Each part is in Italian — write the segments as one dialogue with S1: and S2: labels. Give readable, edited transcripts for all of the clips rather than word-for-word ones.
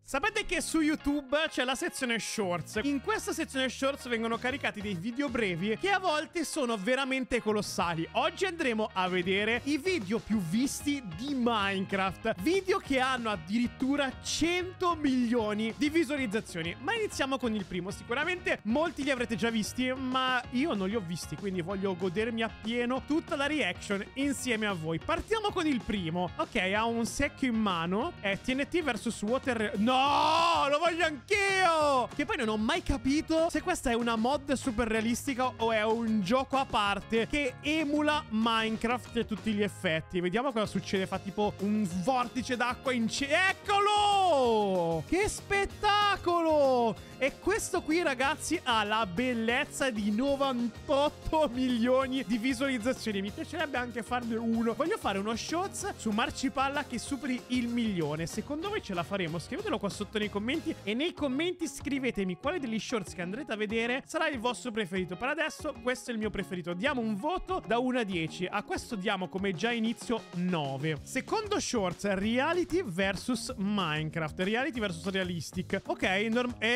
S1: Sapete che su YouTube c'è la sezione Shorts. In questa sezione Shorts vengono caricati dei video brevi che a volte sono veramente colossali. Oggi andremo a vedere i video più visti di Minecraft. Video che hanno addirittura 100 milioni di visualizzazioni. Ma iniziamo con il primo. Sicuramente molti li avrete già visti, ma io non li ho visti, quindi voglio godermi appieno tutta la reaction insieme a voi. Partiamo con il primo. Ok, ha un secchio in mano. È TNT vs Water... No, lo voglio anch'io! Che poi non ho mai capito se questa è una mod super realistica o è un gioco a parte che emula Minecraft a tutti gli effetti. Vediamo cosa succede. Fa tipo un vortice d'acqua in cielo. Eccolo! Che spettacolo! E questo qui, ragazzi, ha la bellezza di 98 milioni di visualizzazioni. Mi piacerebbe anche farne uno. Voglio fare uno shorts su Marcipalla che superi il milione. Secondo voi ce la faremo? Scrivetelo qua sotto nei commenti. E nei commenti scrivetemi quale degli shorts che andrete a vedere sarà il vostro preferito. Per adesso questo è il mio preferito. Diamo un voto da 1 a 10. A questo diamo come già inizio 9. Secondo shorts, reality vs Minecraft. Reality vs realistic. Ok,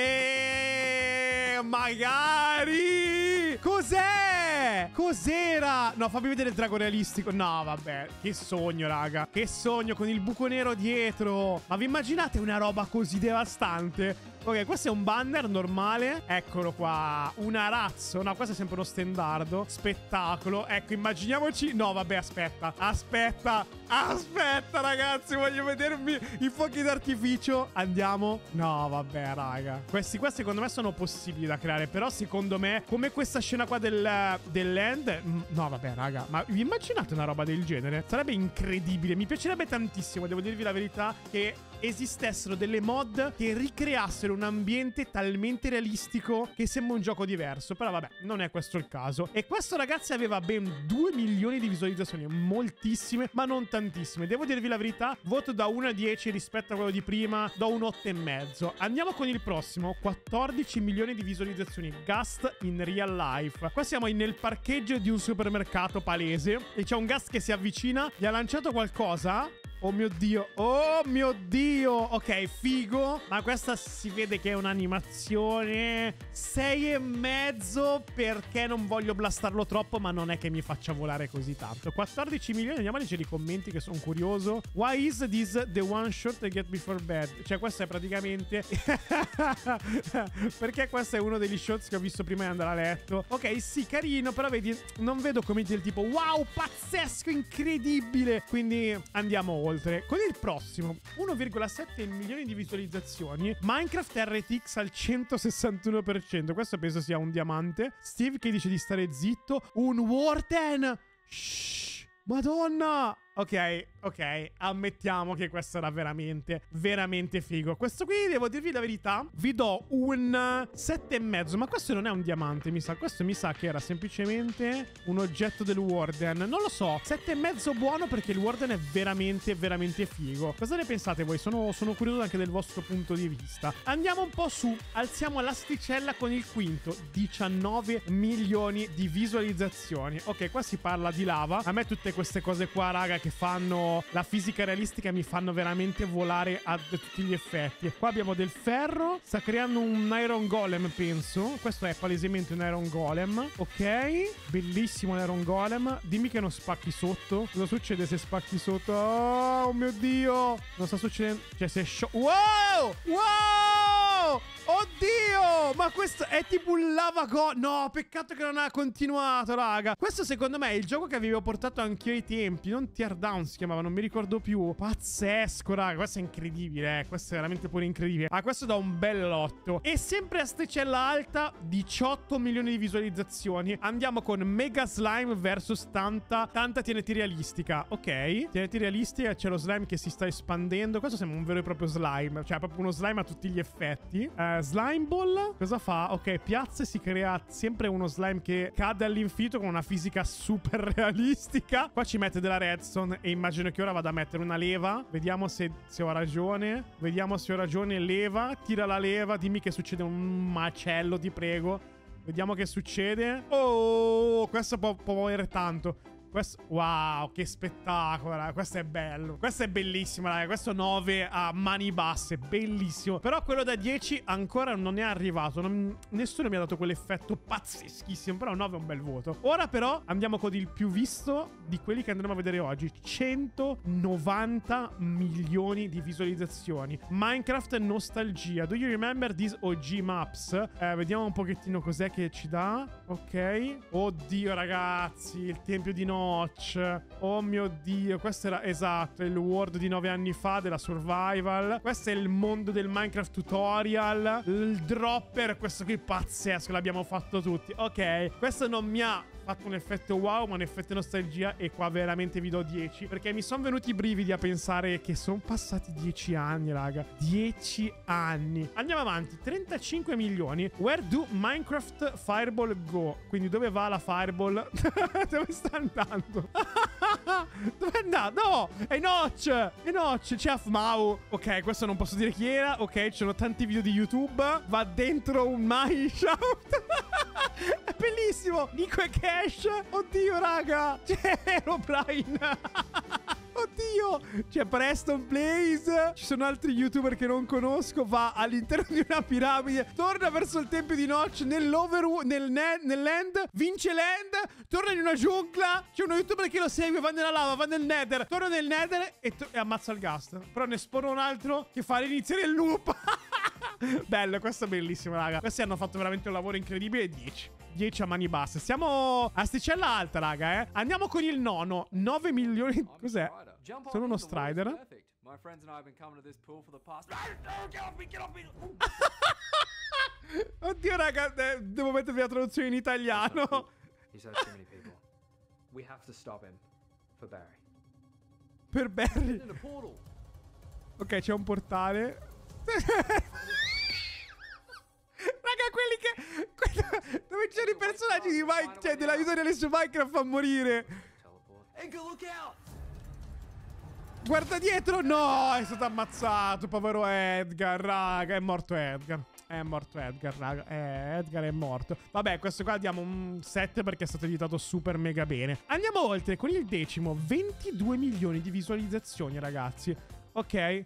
S1: magari! Cos'è? Cos'era? No, fammi vedere il drago realistico. No, vabbè. Che sogno, raga. Che sogno con il buco nero dietro. Ma vi immaginate una roba così devastante? Ok, questo è un banner normale. Eccolo qua. Un arazzo. No, questo è sempre uno stendardo. Spettacolo. Ecco, immaginiamoci. No, vabbè, aspetta. Aspetta, ragazzi. Voglio vedermi i fuochi d'artificio. Andiamo. No, vabbè, raga. Questi qua secondo me sono possibili da creare. Però secondo me, come questa scena qua dell'end. No, vabbè, raga. Ma vi immaginate una roba del genere? Sarebbe incredibile. Mi piacerebbe tantissimo, devo dirvi la verità, che esistessero delle mod che ricreassero un ambiente talmente realistico che sembra un gioco diverso. Però vabbè, non è questo il caso. E questo, ragazzi, aveva ben 2 milioni di visualizzazioni. Moltissime, ma non tantissime. Devo dirvi la verità, voto da 1 a 10 rispetto a quello di prima. Do un 8,5. Andiamo con il prossimo. 14 milioni di visualizzazioni. Gast in real life. Qua siamo nel parcheggio di un supermercato palese e c'è un Gast che si avvicina. Gli ha lanciato qualcosa. Oh mio Dio, oh mio Dio. Ok, figo. Ma questa si vede che è un'animazione 6,5 perché non voglio blastarlo troppo, ma non è che mi faccia volare così tanto. 14 milioni, andiamo a leggere i commenti che sono curioso. Why is this the one shot I get before bed? Cioè questo è praticamente perché questo è uno degli shots che ho visto prima di andare a letto. Ok, sì, carino, però vedi, non vedo commenti del tipo wow, pazzesco, incredibile. Quindi andiamo oltre. Con il prossimo 1,7 milioni di visualizzazioni. Minecraft RTX al 161%. Questo penso sia un diamante. Steve che dice di stare zitto. Un Warden. Shh, Madonna. Ok, ammettiamo che questo era veramente figo. Questo qui, devo dirvi la verità, vi do un 7,5. Ma questo non è un diamante, mi sa. Questo mi sa che era semplicemente un oggetto del Warden. Non lo so, 7,5 buono perché il Warden è veramente figo. Cosa ne pensate voi? Sono curioso anche del vostro punto di vista. Andiamo un po' su, alziamo l'asticella con il quinto. 19 milioni di visualizzazioni. Ok, qua si parla di lava. A me tutte queste cose qua, raga, che fanno la fisica realistica mi fanno veramente volare a tutti gli effetti. Qua abbiamo del ferro. Sta creando un Iron Golem, penso. Questo è palesemente un Iron Golem. Ok, bellissimo l'Iron Golem. Dimmi che non spacchi sotto. Cosa succede se spacchi sotto? Oh mio Dio, non sta succedendo. Cioè si è wow, wow, oddio. Ma questo è tipo un lava no, peccato che non ha continuato, raga. Questo secondo me è il gioco che avevo portato anch'io ai tempi. Non Teardown si chiamava, non mi ricordo più. Pazzesco, raga, questo è incredibile, questo è veramente pure incredibile. Ah, questo da un bell'otto. E sempre a sticella alta, 18 milioni di visualizzazioni. Andiamo con Mega Slime versus tanta TNT realistica. Ok, TNT realistica, c'è lo slime che si sta espandendo. Questo sembra un vero e proprio slime, cioè proprio uno slime a tutti gli effetti. Slime Ball, cosa fa? Ok, piazza e si crea sempre uno slime che cade all'infinito con una fisica super realistica. Qua ci mette della redstone e immagino che ora vada a mettere una leva. Vediamo se ho ragione. Vediamo se ho ragione. Leva, tira la leva. Dimmi che succede un macello, ti prego. Vediamo che succede. Oh, questo può muovere tanto. Questo, wow, che spettacolo, raga. Questo è bello. Questo è bellissimo, raga. Questo 9 a mani basse, bellissimo. Però quello da 10 ancora non è arrivato. Nessuno mi ha dato quell'effetto pazzeschissimo. Però 9 è un bel voto. Ora però andiamo con il più visto di quelli che andremo a vedere oggi. 190 milioni di visualizzazioni. Minecraft nostalgia. Do you remember these OG maps? Vediamo un pochettino cos'è che ci dà. Ok. Oddio, ragazzi, il tempio di Notch. Oh mio Dio, questo era esatto il World di 9 anni fa della survival. Questo è il mondo del Minecraft tutorial. Il dropper, questo qui pazzesco, l'abbiamo fatto tutti. Ok, questo non mi ha fatto un effetto wow, ma un effetto nostalgia, e qua veramente vi do 10 perché mi sono venuti i brividi a pensare che sono passati 10 anni, raga. 10 anni. Andiamo avanti. 35 milioni. Where do Minecraft Fireball go? Quindi dove va la Fireball? Dove sta andando? Dove è andato? No, è Notch. È Notch. C'è Afmau. Ok, questo non posso dire chi era. Ok, ci sono tanti video di YouTube. Va dentro un mineshaft. È bellissimo. Nico e Cash. Oddio, raga. C'è O'Brien. Oddio. C'è Preston Blaze. Ci sono altri youtuber che non conosco. Va all'interno di una piramide. Torna verso il tempio di Notch. Nell'Overworld. Nell'End. Vince l'End. Torna in una giungla. C'è uno youtuber che lo segue. Va nella lava. Va nel Nether. Torna nel Nether. E ammazza il ghast. Però ne spawna un altro che fa l'inizio del loop. Bello, questo è bellissimo, raga. Questi hanno fatto veramente un lavoro incredibile. 10. 10 a mani basse. Siamo a sticella alta, raga, Andiamo con il nono. 9 milioni. Cos'è? Sono uno Strider. Oddio, raga, devo mettervi la traduzione in italiano. Per Barry. Ok, c'è un portale. Raga, quelli che... dove c'erano i personaggi di Minecraft, cioè della tutorial su Minecraft a morire. Guarda dietro. No, è stato ammazzato. Povero Edgar, raga. È morto Edgar. È morto Edgar, raga. Edgar è morto. Vabbè, questo qua diamo un 7 perché è stato editato super mega bene. Andiamo oltre con il decimo. 22 milioni di visualizzazioni, ragazzi. Ok.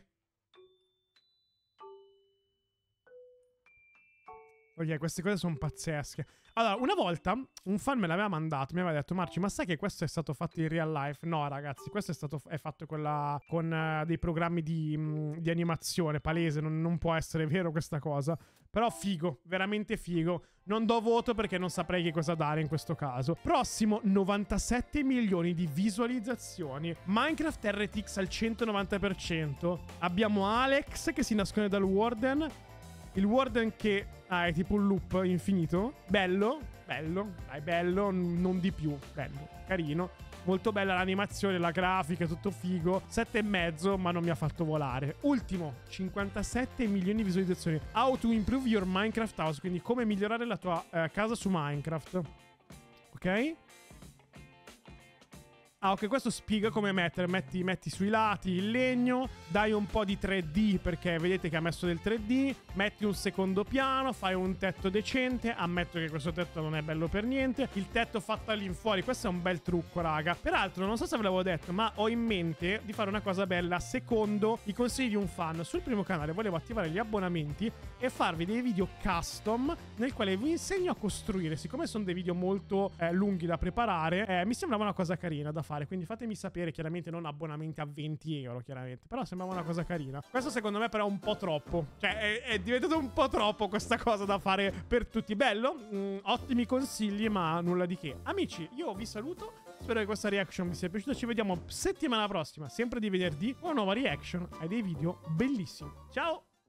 S1: Ok, queste cose sono pazzesche. Allora, una volta un fan me l'aveva mandato, mi aveva detto: Marci, ma sai che questo è stato fatto in real life? No, ragazzi, questo è fatto con dei programmi di animazione, palese, non può essere vero questa cosa. Però figo, veramente figo. Non do voto perché non saprei che cosa dare in questo caso. Prossimo, 97 milioni di visualizzazioni. Minecraft RTX al 190%. Abbiamo Alex che si nasconde dal Warden. Il Warden che è tipo un loop infinito. Bello, bello, dai, bello, non di più. Bello, carino. Molto bella l'animazione, la grafica, tutto figo. 7,5, ma non mi ha fatto volare. Ultimo, 57 milioni di visualizzazioni. How to improve your Minecraft house. Quindi come migliorare la tua casa su Minecraft. Ok? Ah, ok, questo spiega come mettere. Metti sui lati il legno, dai un po' di 3D perché vedete che ha messo del 3D, metti un secondo piano, fai un tetto decente. Ammetto che questo tetto non è bello per niente. Il tetto fatto all'infuori, questo è un bel trucco, raga. Peraltro, non so se ve l'avevo detto, ma ho in mente di fare una cosa bella secondo i consigli di un fan. Sul primo canale volevo attivare gli abbonamenti e farvi dei video custom nel quale vi insegno a costruire. Siccome sono dei video molto lunghi da preparare, mi sembrava una cosa carina da fare. Quindi fatemi sapere, chiaramente non abbonamenti a 20 euro, chiaramente. Però sembrava una cosa carina. Questo secondo me però è un po' troppo. Cioè è diventato un po' troppo questa cosa da fare per tutti. Bello, ottimi consigli, ma nulla di che. Amici, io vi saluto. Spero che questa reaction vi sia piaciuta. Ci vediamo settimana prossima, sempre di venerdì, con una nuova reaction ai dei video bellissimi. Ciao!